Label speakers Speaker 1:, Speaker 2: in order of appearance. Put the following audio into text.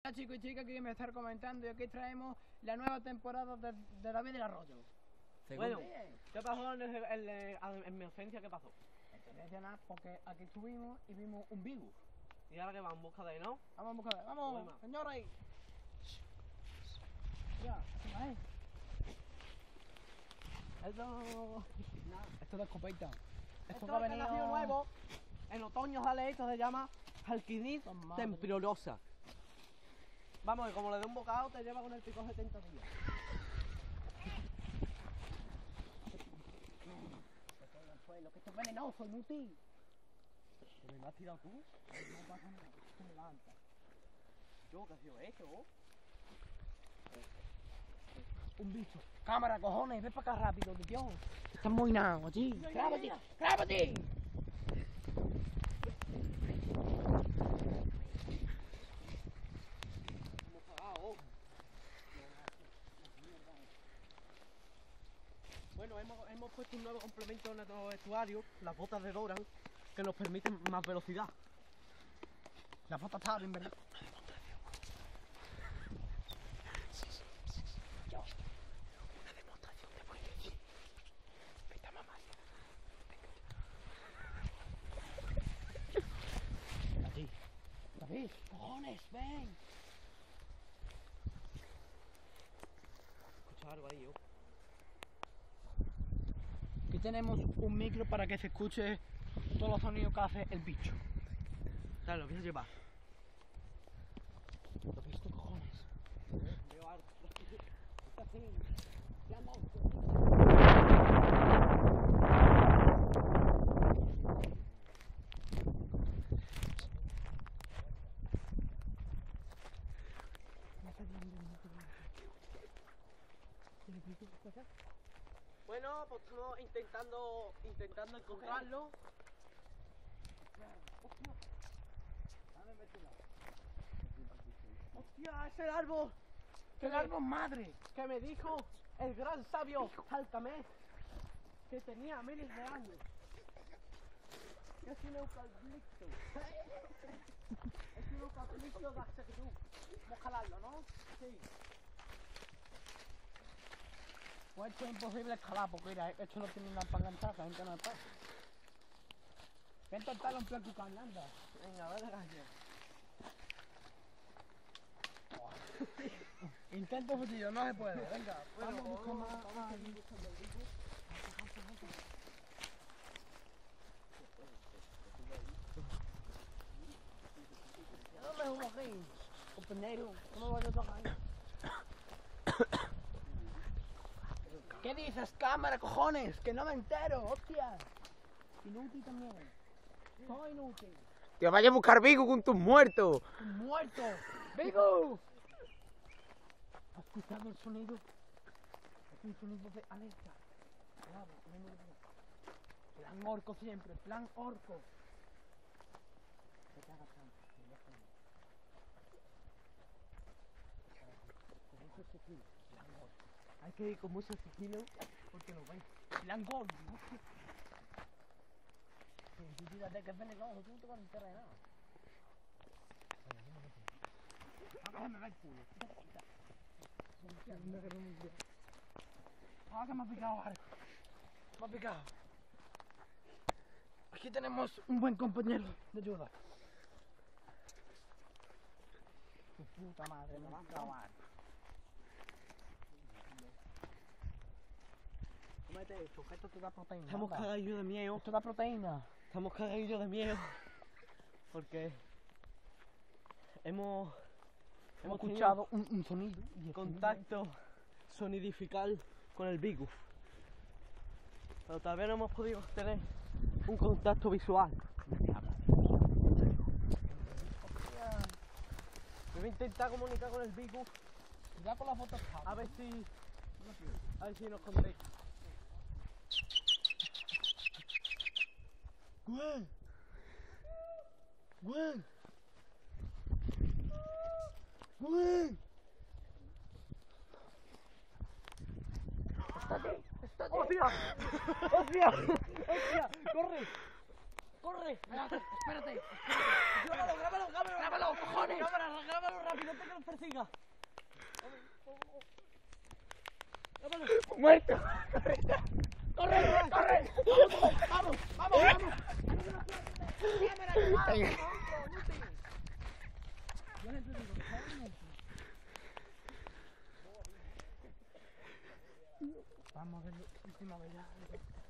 Speaker 1: Hola chicos y chicas, que me están comentando y aquí traemos la nueva temporada de David del Arroyo.
Speaker 2: Bueno, ¿qué pasó en mi ausencia? ¿Qué pasó?
Speaker 1: Entonces nada, porque aquí estuvimos y vimos un virus.
Speaker 2: Y ahora que vamos en busca de, ¿no?
Speaker 1: Vamos a buscar, vamos, señores. Ya, esto de escopeta.
Speaker 2: Esto que ha venido nuevo. En otoño sale esto, se llama Halquinid tempriolosa. Vamos, que como le dé un bocado te lleva con el pico 70 días.
Speaker 1: Lo que esto es venenoso, inútil.
Speaker 2: ¿Pero me lo has tirado tú?
Speaker 1: No pasa nada, esto me levanta.
Speaker 2: Yo, ¿qué ha sido esto?
Speaker 1: Un bicho. Cámara, cojones, ven para acá rápido, Dios. Estás muy nado, allí. ¡Grábate! ¡Grábate!
Speaker 2: Bueno, hemos puesto un nuevo complemento en nuestro vestuario, las botas de Doran, que nos permiten más velocidad.
Speaker 1: Las botas estaban en verdad.
Speaker 2: Una demostración te voy a decir. Vete a mamá.
Speaker 1: Allí. David, cojones, ven.
Speaker 2: Escucha algo ahí, yo.
Speaker 1: Aquí tenemos un micro para que se escuche todos los sonidos que hace el bicho.
Speaker 2: Dale, lo empieza a llevar.
Speaker 1: ¿Lo has visto, cojones?
Speaker 2: Veo algo.
Speaker 1: Está así. Ya no.
Speaker 2: Bueno, pues estamos intentando encontrarlo. ¡Hostia! ¡Es el árbol!
Speaker 1: ¡El árbol madre!
Speaker 2: Que me dijo el gran sabio Altamés que tenía miles de años. Es un eucalipto. Es un eucalipto de actitud. Vamos a jalarlo, ¿no? Sí.
Speaker 1: Pues esto es imposible escalar porque mira, esto no tiene una para enganchar, la gente no está. Voy a intentarlo en plan cucán, anda.
Speaker 2: Venga, a ver la calle.
Speaker 1: Intento fusillo, no se puede. Venga,
Speaker 2: Bueno,
Speaker 1: vamos a buscar más. No me juro aquí, compañero, no me vaya a tocar. ¿Qué dices, cámara, cojones? Que no me entero, hostia. Inútil también. Soy inútil.
Speaker 3: Que vaya a buscar Vigo con tus muertos.
Speaker 1: ¡Muerto! ¡Vigo! ¿Has escuchado el sonido? Es un sonido de alerta. Claro, plan orco siempre, plan orco. Vete agachando, con mucho sigilo, plan orco.
Speaker 2: Hay que ir con mucho sigilo porque nos ven.
Speaker 1: Plan gordo, ¿no? Fíjate que es venenoso, tú no te vas a enterar de nada. Déjame ver el culo. Ah, que me ha picado algo. Me ha picado. Aquí tenemos un buen compañero de ayuda. Tu puta madre, me va a acabar. Cómete esto, que esto te da proteína.
Speaker 2: Estamos cagadillos de miedo.
Speaker 1: Esto da proteína.
Speaker 2: Estamos cagadillos de miedo. Porque hemos
Speaker 1: escuchado un sonido. Y
Speaker 2: contacto sonidifical con el Vigus. Pero todavía no hemos podido tener un contacto visual. Me voy a intentar comunicar con el Vigus.
Speaker 1: Ya con la foto.
Speaker 2: A ver si nos contesta. Gwen. Gwen. Gwen.
Speaker 1: ¡Estate!
Speaker 2: ¡Hostia! ¡Hostia! ¡Hostia! ¡Corre! ¡Corre!
Speaker 1: Espérate.
Speaker 2: ¡Grábalo, cojones!
Speaker 1: Grábalo rápido,
Speaker 2: persiga. Vámonos.
Speaker 3: ¡Muerto!
Speaker 1: ¡Corre, corre! ¡Vamos, vamos, vamos! ¡Cámara, que va!
Speaker 3: Venga.
Speaker 1: Vamos a ver, última vez ya.